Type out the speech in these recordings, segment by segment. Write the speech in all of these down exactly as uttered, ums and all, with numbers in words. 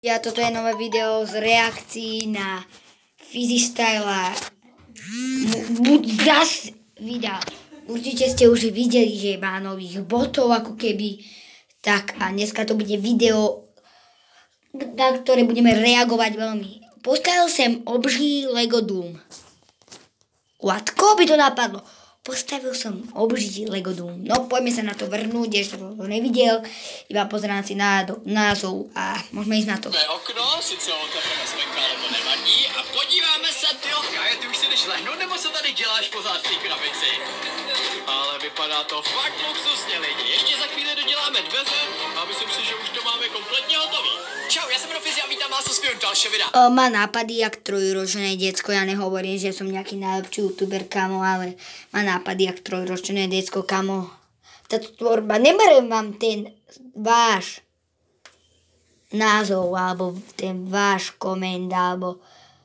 Ja, toto je nové video z reakcií na Fizistyla. Zas vydal. Určite ste už videli, že má nových botov ako keby. Tak a dneska to bude video, na ktoré budeme reagovať veľmi. Postavil som obří Lego Doom. Łatko by to napadlo. Postavil som obří Lego Doom. No poďme sa na to vrhnúť, ešte to nevidel. Iba pozerám si názov a môžeme ísť na to. Okno, sice otevřeme svenka, ale to nevadí. A podíváme se, tyjo, Kaje, ty už si jdeš lehnout, nebo se tady děláš pořád v té krabici? Ale vypadá to fakt luxusně, lidi. Ještě za chvíli doděláme dveře a myslím si, že už to máme kompletně hotový. Čau, já jsem Rofizi a vítám vás u svého dalšího videa. O, má nápady jak trojročné decko. Ja nehovorím, že som nejaký najlepší youtuber, kamo, ale má nápady jak trojročné decko, kamo. Táto tvorba, neberiem vám ten váš názov, alebo ten váš koment, alebo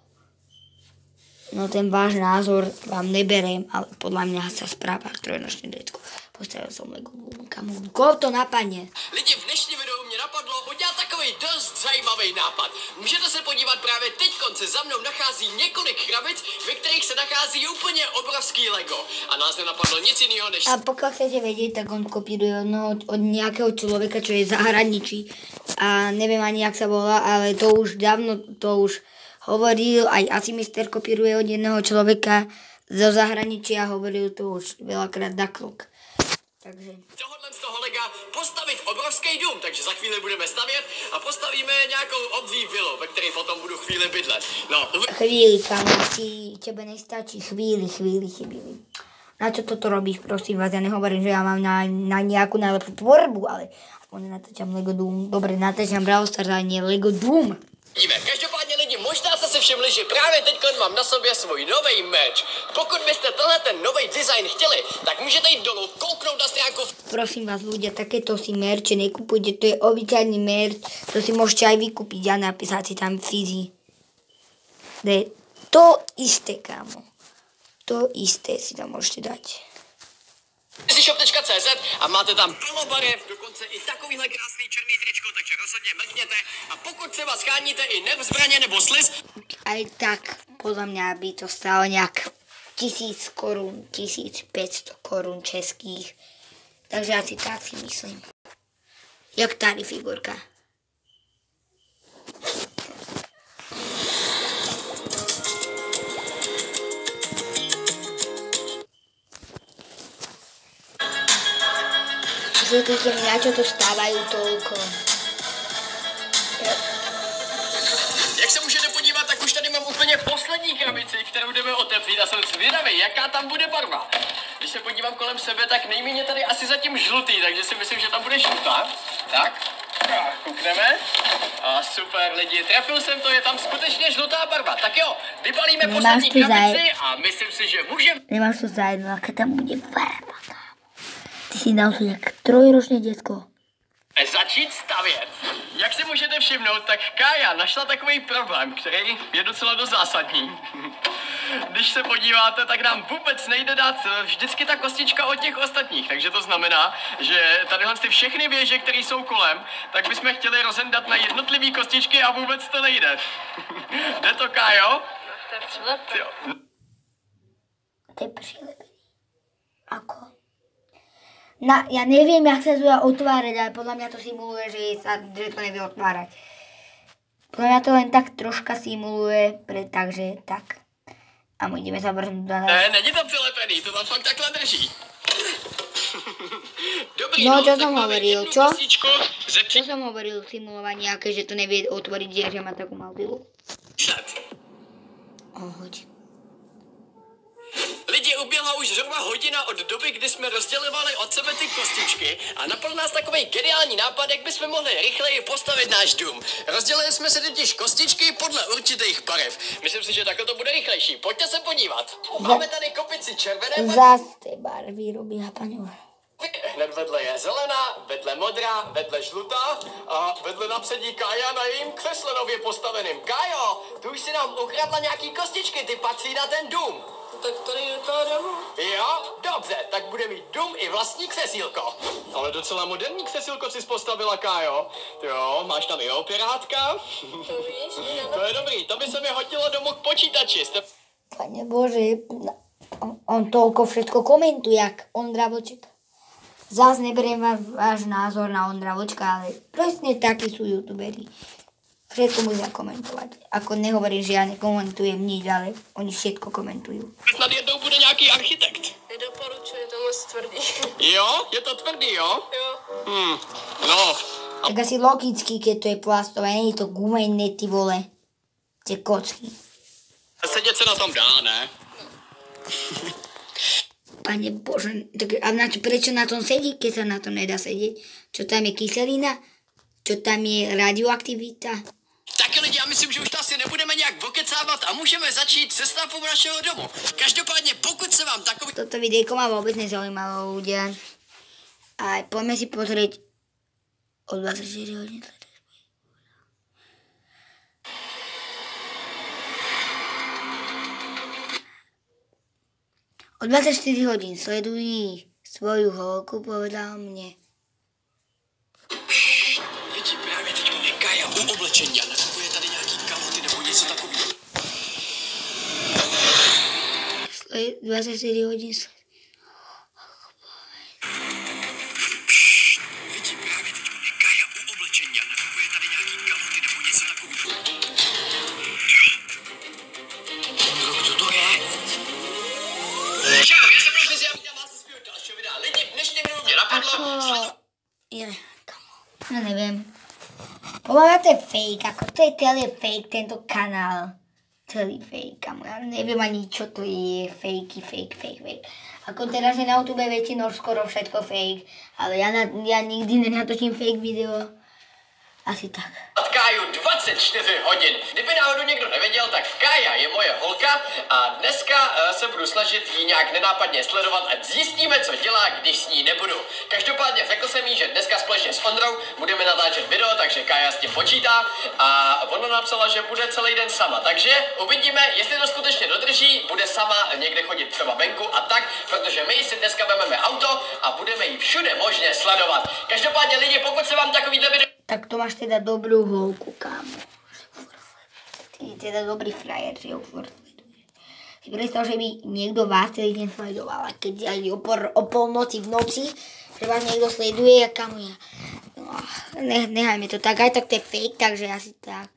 no ten váš názor vám neberiem, ale podľa mňa sa správa trojročné decko. Postavil som Lego Doom, kamo. Koho to napadne? Lidi, v dnešním videu mě napadlo udělat takový dost zajímavý nápad. Můžete se podívat právě teď, se za mnou nachází několik krabic, ve kterých se nachází úplně obrovský Lego. A nás nenapadlo nic jiného než... A pokiaľ chcete vedieť, tak on kopíruje no, od nejakého človeka, čo je v zahraničí. A neviem ani, jak sa volá, ale to už dávno, to už hovoril, aj asi mister kopíruje od jedného človeka zo zahraničia a hovoril to už veľakrát Daklok. Takže... Tohle z toho lega postavit obrovský dům, takže za chvíli budeme stavět a postavíme nějakou obří vilu, ve které potom budu chvíli bydlet. No, chvíli, kamo, ti, tebe nestačí chvíli, chvíli, chvíli. Na čo toto robíš, prosím vás, ja nehovorím, že ja mám na, na nejakú najlepšiu tvorbu, ale aspoň natáčam Lego Doom. Dobre, natáčam Brawl Stars, ale nie Lego Doom. Vidíme. Každopádně lidi, možná jste si všimli, že právě teď mám na sobě svůj nový merch. Pokud byste tenhle ten nový design chtěli, tak můžete jít dolů, kouknout na stránku. Prosím vás ľudia, takéto si merče nekupujte, to je obyčajný merch, to si môžete aj vykúpiť a napísať si tam Fizi. To je to isté, kámo. To isté si tam môžete dať. Fizi shop tečka cé zet a máte tam plno barev, dokonce i takovýhle krásný černý tričko, takže rozhodně mrkněte a pokud se vás cháníte i nev zbraně nebo sliz. Aj tak, podľa mňa by to stalo nejak tisíc korún, tisíc päťsto korún českých. Takže asi tak si myslím. Jak tady figurka. Vysvetlite mi, na čo to stávajú toľko. Jak se můžete podívat, tak už tady mám úplně poslední krabici, kterou jdeme otevřít a jsem zvědavý, jaká tam bude barva. Když se podívám kolem sebe, tak nejméně tady asi zatím žlutý, takže si myslím, že tam bude žlutá. Tak, koukneme. A super lidi, trefil jsem to, je tam skutečně žlutá barva. Tak jo, vybalíme poslední krabici a myslím si, že můžeme... Nemáš to zajedno, aká tam bude farba, kámo. Ty si dal to jak trojročné děcko. Začít stavět. Jak si můžete všimnout, tak Kája našla takový problém, který je docela dost zásadní. Když se podíváte, tak nám vůbec nejde dát vždycky ta kostička od těch ostatních, takže to znamená, že tadyhle ty všechny věže, které jsou kolem, tak bychom chtěli rozendat na jednotlivé kostičky a vůbec to nejde. Jde to, Kájo? To je přilepený. To je přilepený. Ako? Na, ja neviem, jak sa to dá otvárať, ale podľa mňa to simuluje, že, sa, že to nevie otvárať. Podľa mňa to len tak troška simuluje, pre, takže tak. A my ideme sa vrhnúť na... Ne, není to přilepený, to tam fakt takhle drží. Dobrý, no, no, čo som hovoril, čo? Ze... Čo som hovoril, simulovanie, aké, že to nevie otvoriť, že má takú malú. Ohoď. Lidi, uběhla už zhruba hodina od doby, kdy jsme rozdělovali od sebe ty kostičky a napadl nás takový geniální nápad, jak bychom mohli rychleji postavit náš dům. Rozdělili jsme si totiž kostičky podle určitých barev. Myslím si, že takhle to bude rychlejší. Pojďte se podívat. Máme tady kopici červené barvy. Zas tie barvy robí na paňu. Hned vedle je zelená, vedle modrá, vedle žlutá a vedle napředí Kája na jejím křesle nově postaveným. Kájo, tu už si nám ukradla nějaký kostičky, ty patří na ten dům. Tak tady je ta domu. Jo, dobře, tak bude mít dům i vlastní křesílko. Ale docela moderní křesílko si postavila, Kájo. Jo, máš tam i operátka. To víš? To je dobrý, to by se mi hodilo domů k počítači. Jste... Pane Bože, on, on toľko všetko komentuje, jak Ondra Vlček. Zás neberiem váš, váš názor na Ondra Vlčka, ale presne takí sú youtuberi. Všetko musia komentovať. Ako nehovorím, že ja nekomentujem nič, ale oni všetko komentujú. Snad jednou bude nějaký architekt. Nedoporučuji, to moc tvrdý. Jo, je to tvrdý, jo? Jo. Hm, no. Tak asi logicky, keď to je plastové, nie je to gumené, ty vole. Tie kocky. Sedět se na tom dá, ne? Pane Bože, tak a na čo, prečo na tom sedí, keď sa na tom nedá sedieť? Čo tam je kyselina? Čo tam je radioaktivita? Taky lidi, já myslím, že už to asi nebudeme nějak vokecávat a můžeme začít se stavbou našeho domu. Každopádně, pokud se vám takový... Toto videjko ma vôbec nezaujímalo, ľudia. A poďme si pozrieť o dvadsaťštyri hodín. O dvadsaťštyri hodín sledují svoju holku, povedal mne. Lidi, právě teď je Kája u oblečení a nakupuje tady nějaký kalhoty nebo něco takového. dvadsaťštyri hodín sledují. Lidi, právě teď je Kája u oblečení a nakupuje tady nějaký kalhoty nebo něco takového. Kdo to je? Čau, já jsem Rožnici a vítám vás u svého dalšího videa. Lidi, v dnešním videu mě napadlo... Ako... Je, kamo. Ja neviem. Podľa mňa to je fake, ako to je celý fake, tento kanál. Celý fake, kamo. Ja neviem ani, čo to je. Fakey, fake, fake, fake. Ako teraz je na YouTube väčšinou skoro všetko fake. Ale ja, na, ja nikdy nenatočím fake video. Asi tak. Káju dvacet čtyři hodin. Kdyby náhodou někdo nevěděl, tak Kája je moje holka a dneska uh, se budu snažit ji nějak nenápadně sledovat a zjistíme, co dělá, když s ní nebudu. Každopádně řekl jsem jí, že dneska společně s Ondrou budeme natáčet video, takže Kája s tím počítá a ona napsala, že bude celý den sama. Takže uvidíme, jestli to skutečně dodrží, bude sama někde chodit třeba venku a tak, protože my si dneska vezmeme auto a budeme ji všude možně sledovat. Každopádně lidi, pokud se vám takovýhle video... Tak to máš teda dobrú holku, kámo. Ty je teda dobrý frajer, že ho furt sleduje. Si predstav, že by niekto vás celý deň sledoval. A keď aj o, por, o polnoci v noci, že vás niekto sleduje, a kámo ja... No, ne, nechajme to tak, aj tak to je fake, takže asi tak.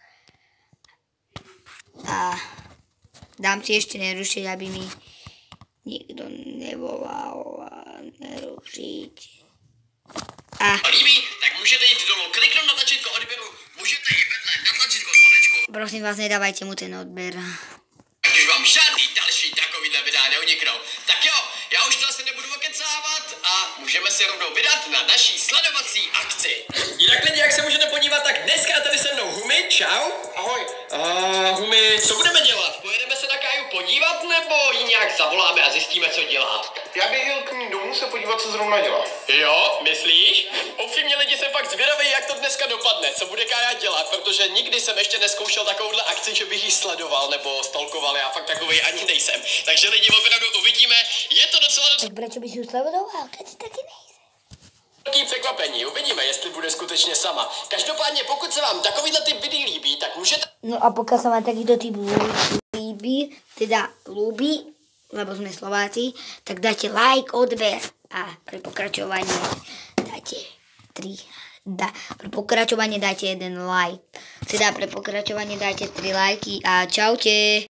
A dám si ešte nerušiť, aby mi niekto nevolal a nerušiť. A líbí, tak můžete jít dolů, kliknout na tlačítko odběru, můžete jít vedle na tlačítko zvonečku. Prosím vás, nedávajte mu ten odber. Ať už vám žádný další takovýhle videa neuniknou. Tak jo, já už to asi nebudu okecávat a můžeme se rovnou vydat na naší sledovací akci. Jinak lidi, jak se můžete podívat, tak dneska tady se mnou Humi, čau. Ahoj. Uh, Humi, co budeme dělat? Pojedeme se na Káju podívat nebo ji nějak zavoláme a zjistíme, co dělá? Já bych jel k ní domů se podívat, co zrovna dělá. Jo, myslíš? Upřímně lidi, jsem fakt zvědavý, jak to dneska dopadne, co bude Kája dělat, protože nikdy jsem ještě neskoušel takovouhle akci, že bych ji sledoval nebo stalkoval, já fakt takovej ani nejsem. Takže lidi, opravdu uvidíme, je to docela Tak prečo by si ju sledoval, keď si taky nejsi? velký překvapení, uvidíme, jestli bude skutečně sama. Každopádně, pokud se vám takovýhle typ videí líbí, tak můžete... No a pokiaľ sa vám takýto typ líbí, teda ľúbi, lebo sme Slováci, tak dajte like, odber a pre pokračovanie dajte tri. Da, pre pokračovanie dajte jeden like. Teda pre pokračovanie dajte tri lajky a čaute.